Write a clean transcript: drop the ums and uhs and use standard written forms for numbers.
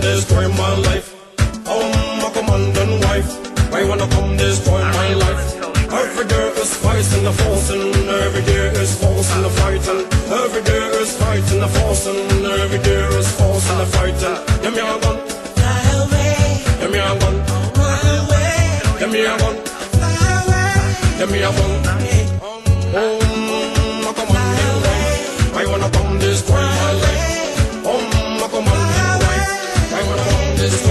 destroy my life? My commanding wife, why wanna come destroy my life? Every day is fighting the forcing, every day is forcing the fighting. Every day is fighting the forcing, every day is forcing the fighting. Give me a gun, fly away. Give me a gun, fly away. Give me a gun, fly away. Give me a gun. My commanding wife, why wanna come destroy my life? My commanding wife, why wanna come destroy